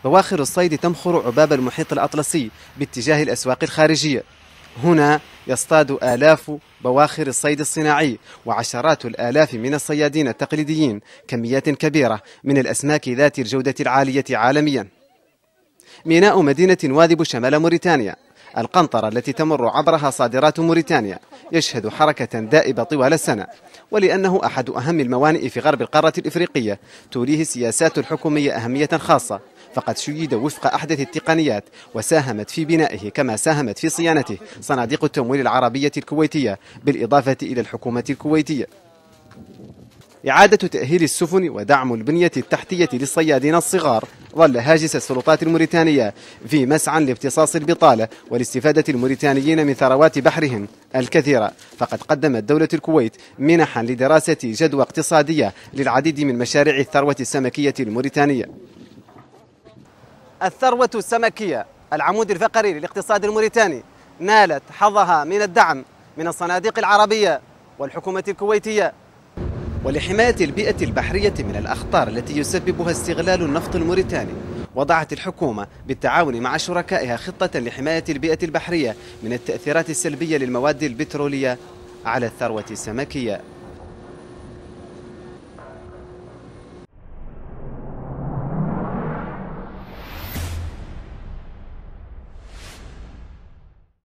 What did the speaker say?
بواخر الصيد تمخر عباب المحيط الأطلسي باتجاه الأسواق الخارجية. هنا يصطاد آلاف بواخر الصيد الصناعي وعشرات الآلاف من الصيادين التقليديين كميات كبيرة من الأسماك ذات الجودة العالية عالميا. ميناء مدينة واذب شمال موريتانيا، القنطرة التي تمر عبرها صادرات موريتانيا، يشهد حركة دائبة طوال السنة، ولأنه أحد أهم الموانئ في غرب القارة الإفريقية توليه السياسات الحكومية أهمية خاصة، فقد شيد وفق أحدث التقنيات وساهمت في بنائه كما ساهمت في صيانته صناديق التمويل العربية الكويتية بالإضافة إلى الحكومة الكويتية. إعادة تأهيل السفن ودعم البنية التحتية للصيادين الصغار ظل هاجس السلطات الموريتانية في مسعى لامتصاص البطالة والاستفادة الموريتانيين من ثروات بحرهم الكثيرة، فقد قدمت دولة الكويت منحا لدراسة جدوى اقتصادية للعديد من مشاريع الثروة السمكية الموريتانية. الثروة السمكية العمود الفقري للاقتصاد الموريتاني نالت حظها من الدعم من الصناديق العربية والحكومة الكويتية. ولحماية البيئة البحرية من الأخطار التي يسببها استغلال النفط الموريتاني، وضعت الحكومة بالتعاون مع شركائها خطة لحماية البيئة البحرية من التأثيرات السلبية للمواد البترولية على الثروة السمكية.